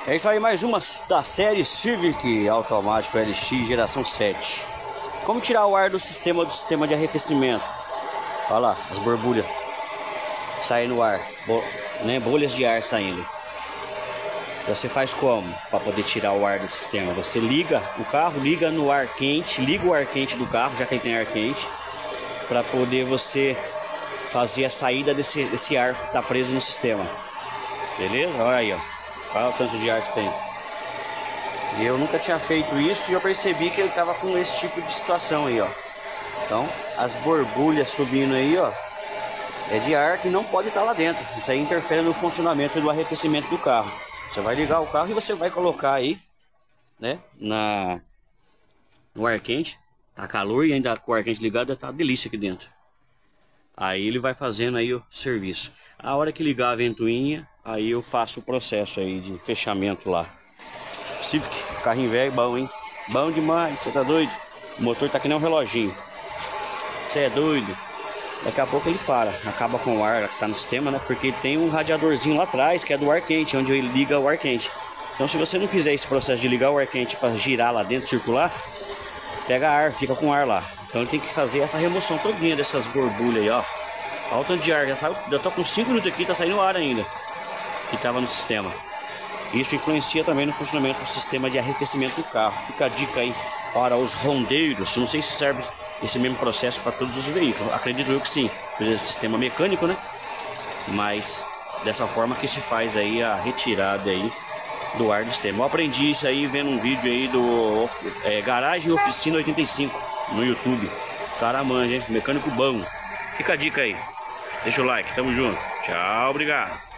É isso aí, mais uma da série Civic automático LX geração 7. Como tirar o ar do sistema de arrefecimento? Olha lá, as borbulhas saindo no ar, bolhas de ar saindo. Você faz como para poder tirar o ar do sistema? Você liga o carro, liga no ar quente, liga o ar quente do carro, já que ele tem ar quente, para poder você fazer a saída desse ar que está preso no sistema. Beleza? Olha aí, ó. Olha o tanto de ar que tem. E eu nunca tinha feito isso e eu percebi que ele estava com esse tipo de situação aí, ó. Então, as borbulhas subindo aí, ó, é de ar que não pode estar lá dentro. Isso aí interfere no funcionamento e no arrefecimento do carro. Você vai ligar o carro e você vai colocar aí, né, no ar quente. Tá calor e ainda com o ar quente ligado, tá uma delícia aqui dentro. Aí ele vai fazendo aí o serviço. A hora que ligar a ventoinha, aí eu faço o processo aí de fechamento lá. Civic, carrinho velho, bom, hein? Bom demais, você tá doido? O motor tá que nem um reloginho. Você é doido? Daqui a pouco ele para, acaba com o ar que tá no sistema, né? Porque tem um radiadorzinho lá atrás que é do ar quente, onde ele liga o ar quente. Então se você não fizer esse processo de ligar o ar quente para girar lá dentro, circular, pega ar, fica com ar lá. Então ele tem que fazer essa remoção todinha dessas borbulhas aí, ó. Olha o tanto de ar, já saiu, já tô com 5 minutos aqui, tá saindo ar ainda que tava no sistema. Isso influencia também no funcionamento do sistema de arrefecimento do carro. Fica a dica aí para os rondeiros. Não sei se serve esse mesmo processo para todos os veículos. Acredito eu que sim, pelo sistema mecânico, né? Mas dessa forma que se faz aí a retirada aí do ar do sistema. Eu aprendi isso aí vendo um vídeo aí do Garagem Oficina 85 no YouTube. Cara manja, hein? Mecânico bom. Fica a dica aí. Deixa o like, tamo junto. Tchau, obrigado.